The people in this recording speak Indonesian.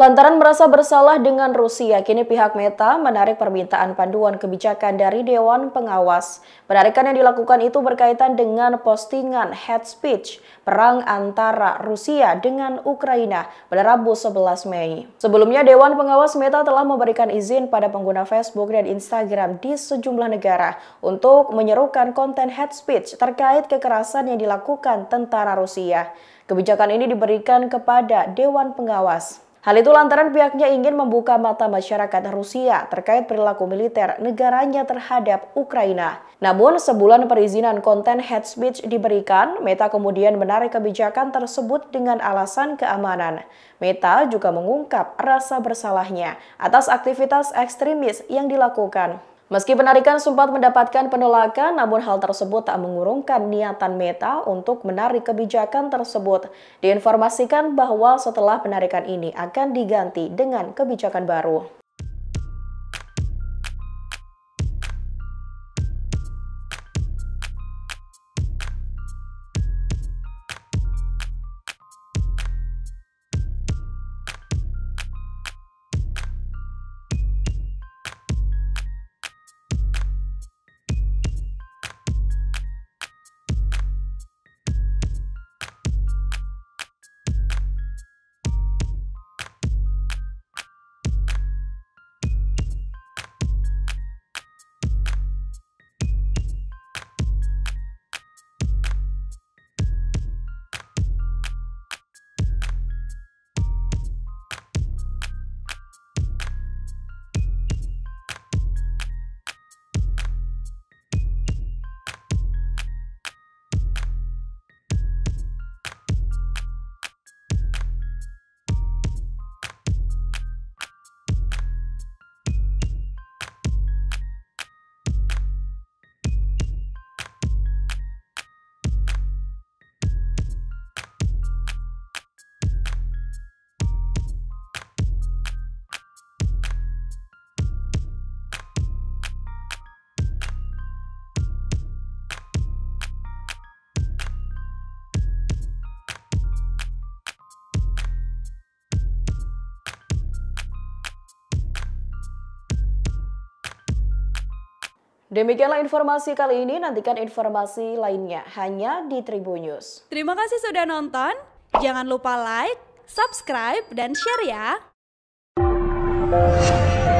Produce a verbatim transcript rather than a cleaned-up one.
Lantaran merasa bersalah dengan Rusia, kini pihak Meta menarik permintaan panduan kebijakan dari Dewan Pengawas. Penarikan yang dilakukan itu berkaitan dengan postingan hate speech perang antara Rusia dengan Ukraina pada Rabu sebelas Mei. Sebelumnya, Dewan Pengawas Meta telah memberikan izin pada pengguna Facebook dan Instagram di sejumlah negara untuk menyerukan konten hate speech terkait kekerasan yang dilakukan tentara Rusia. Kebijakan ini diberikan kepada Dewan Pengawas. Hal itu lantaran pihaknya ingin membuka mata masyarakat Rusia terkait perilaku militer negaranya terhadap Ukraina. Namun, sebulan perizinan konten hate speech diberikan, Meta kemudian menarik kebijakan tersebut dengan alasan keamanan. Meta juga mengungkap rasa bersalahnya atas aktivitas ekstremis yang dilakukan. Meski penarikan sempat mendapatkan penolakan, namun hal tersebut tak mengurungkan niatan Meta untuk menarik kebijakan tersebut. Diinformasikan bahwa setelah penarikan ini akan diganti dengan kebijakan baru. Demikianlah informasi kali ini, nantikan informasi lainnya hanya di Tribun News. Terima kasih sudah nonton, jangan lupa like, subscribe, dan share ya!